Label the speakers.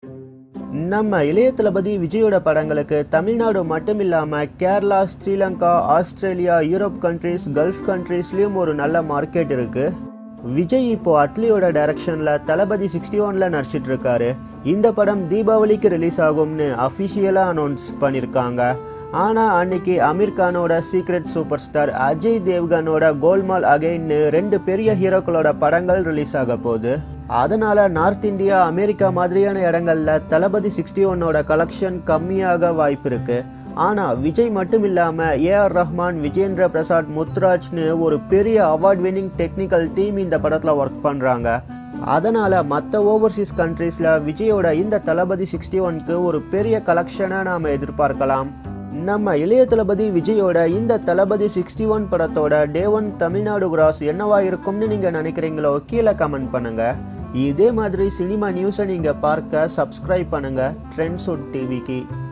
Speaker 1: நம்ம இளைய தளபதி விஜயோட படங்களுக்கு தமிழ்நாடு மட்டும் இல்லாம Kerala, Sri Lanka, Australia, Europe countries, gulf கண்ட்ரீஸ்லயும் ஒரு நல்ல மார்க்கெட் இருக்கு. விஜய் இப்போ அட்லியோட டைரக்ஷன்ல தளபதி 61ல நடிச்சிட்டு இருக்காரு. இந்த படம் தீபாவளிக்கு ரிலீஸ் ஆகும்னு அஃபிஷியலா அனௌன்ஸ் பண்ணிருக்காங்க. ஆனா அன்னைக்கு அமீர் கானோட சீக்ரெட் சூப்பர் ஸ்டார் அஜய் தேவ்கனோட கோல்மால் அகைன்னு 2 பெரிய ஹீரோக்களோட படங்கள் ரிலீஸ் ஆக போகுது. அதனால நார்த் இந்தியா, அமெரிக்கா மாதிரியான இடங்கள்ல தளபதி 61ஓட கலெக்ஷன் கம்மியாக வாய்ப்பு இருக்கு. ஆனா விஜய் மட்டும் இல்லாம ஏஆர் ரஹ்மான், விஜேந்திர பிரசாத், முத்துராஜ்னு ஒரு பெரிய அவார்ட் வின்னிங் டெக்னிக்கல் டீம் இந்த படத்துல ஒர்க் பண்றாங்க. அதனால மற்ற ஓவர்சீஸ் கண்ட்ரீஸ்ல விஜயோட இந்த தளபதி 61க்கு ஒரு பெரிய கலெக்ஷனை நாம எதிர்பார்க்கலாம். நம்ம இளைய தளபதி விஜயோட இந்த தளபதி 61 படத்தோட டே 1 தமிழ்நாடு கிராஸ் என்னவா இருக்கும்னு நீங்க நினைக்கிறீங்களோ கீழே கமெண்ட் பண்ணுங்க. இதே மாதிரி சினிமா நியூஸை நீங்க பார்க்க சப்ஸ்கிரைப் பண்ணுங்க ட்ரெண்ட்ஸ் டிவிக்கு.